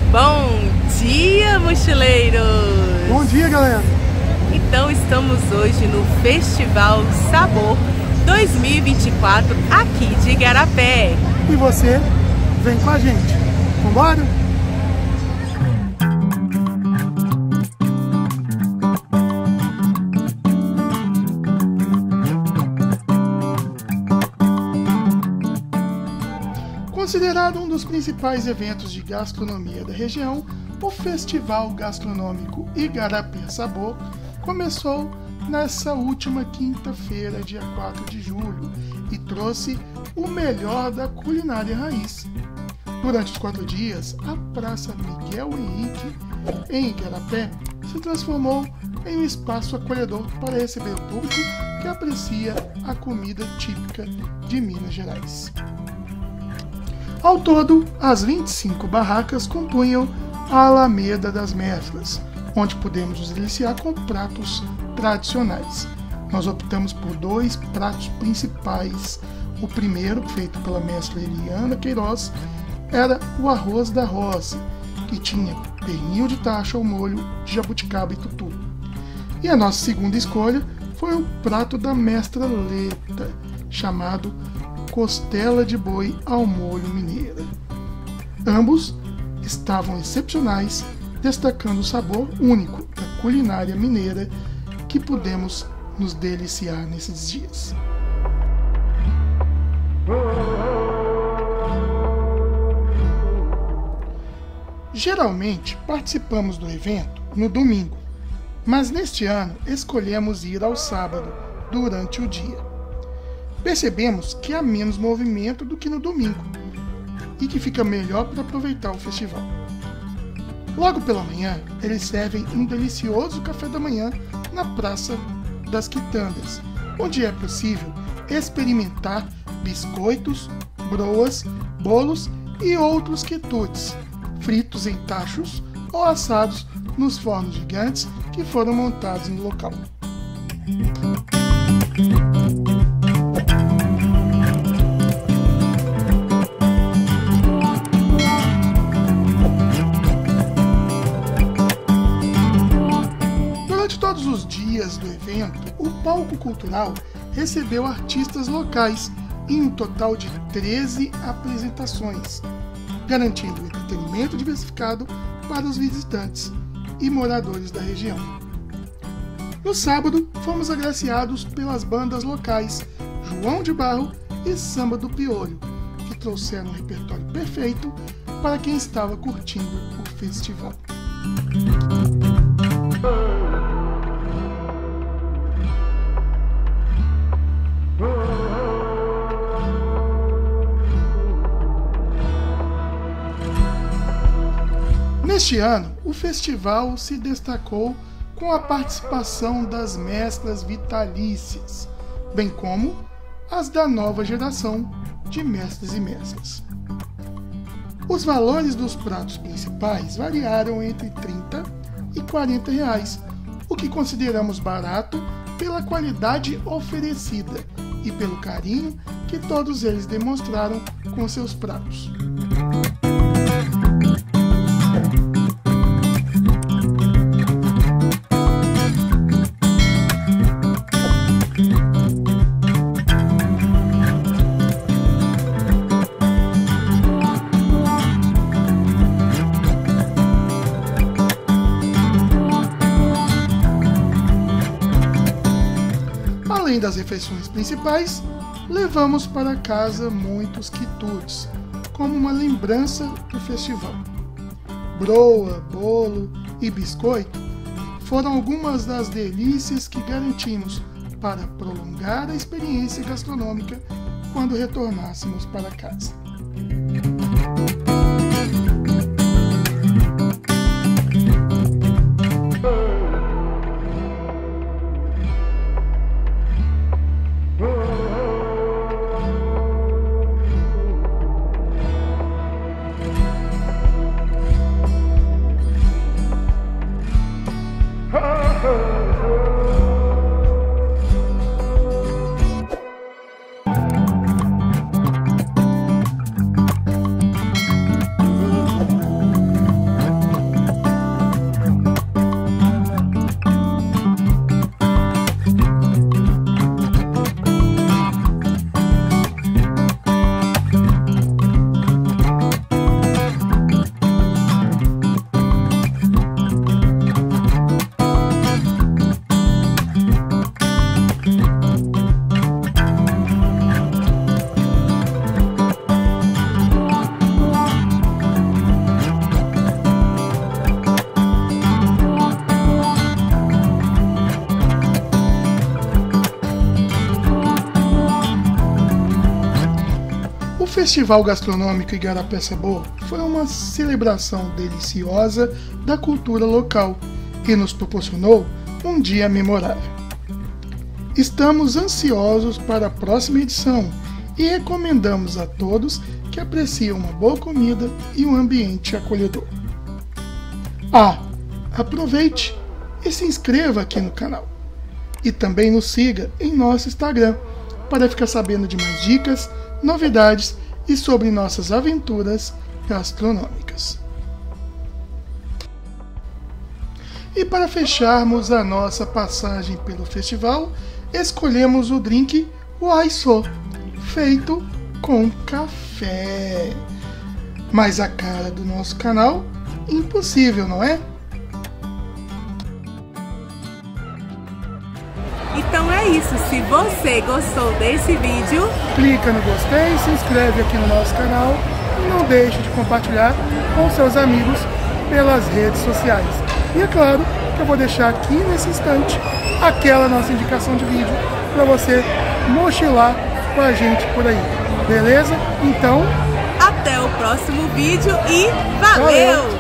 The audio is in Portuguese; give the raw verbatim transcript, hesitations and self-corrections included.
Bom dia, mochileiros! Bom dia, galera! Então estamos hoje no Festival Sabor dois mil e vinte e quatro aqui de Igarapé. E você vem com a gente. Vambora? Considerado um dos principais eventos de gastronomia da região, o Festival Gastronômico Igarapé Sabor começou nessa última quinta-feira, dia quatro de julho, e trouxe o melhor da culinária raiz. Durante os quatro dias, a Praça Miguel Henrique, em Igarapé, se transformou em um espaço acolhedor para receber o público que aprecia a comida típica de Minas Gerais. Ao todo, as vinte e cinco barracas compunham a Alameda das Mesclas, onde podemos nos deliciar com pratos tradicionais. Nós optamos por dois pratos principais. O primeiro, feito pela mestra Eliana Queiroz, era o arroz da roça, que tinha pernil de tacho ao molho de jabuticaba e tutu. E a nossa segunda escolha foi o prato da mestra Leta, chamado costela de boi ao molho mineira. Ambos estavam excepcionais, destacando o sabor único da culinária mineira que pudemos nos deliciar nesses dias. Geralmente participamos do evento no domingo, mas neste ano escolhemos ir ao sábado durante o dia. Percebemos que há menos movimento do que no domingo e que fica melhor para aproveitar o festival. Logo pela manhã, eles servem um delicioso café da manhã na Praça das Quitandas, onde é possível experimentar biscoitos, broas, bolos e outros quitutes, fritos em tachos ou assados nos fornos gigantes que foram montados no local. Todos os dias do evento, o palco cultural recebeu artistas locais em um total de treze apresentações, garantindo entretenimento diversificado para os visitantes e moradores da região. No sábado, fomos agraciados pelas bandas locais João de Barro e Samba do Piolho, que trouxeram um repertório perfeito para quem estava curtindo o festival. Neste ano, o festival se destacou com a participação das mesclas vitalícias, bem como as da nova geração de mestres e mesclas. Os valores dos pratos principais variaram entre trinta e quarenta reais, o que consideramos barato pela qualidade oferecida e pelo carinho que todos eles demonstraram com seus pratos. Além das refeições principais, levamos para casa muitos quitutes, como uma lembrança do festival. Broa, bolo e biscoito foram algumas das delícias que garantimos para prolongar a experiência gastronômica quando retornássemos para casa. Festival Gastronômico Igarapé Sabor foi uma celebração deliciosa da cultura local e nos proporcionou um dia memorável. Estamos ansiosos para a próxima edição e recomendamos a todos que apreciem uma boa comida e um ambiente acolhedor. Ah, aproveite e se inscreva aqui no canal. E também nos siga em nosso Instagram para ficar sabendo de mais dicas, novidades e sobre nossas aventuras gastronômicas. E para fecharmos a nossa passagem pelo festival, escolhemos o drink Waiso, feito com café. Mas a cara do nosso canal, impossível, não é? Então é isso, se você gostou desse vídeo, clica no gostei, se inscreve aqui no nosso canal e não deixe de compartilhar com seus amigos pelas redes sociais. E é claro que eu vou deixar aqui nesse instante aquela nossa indicação de vídeo para você mochilar com a gente por aí, beleza? Então, até o próximo vídeo e valeu! valeu.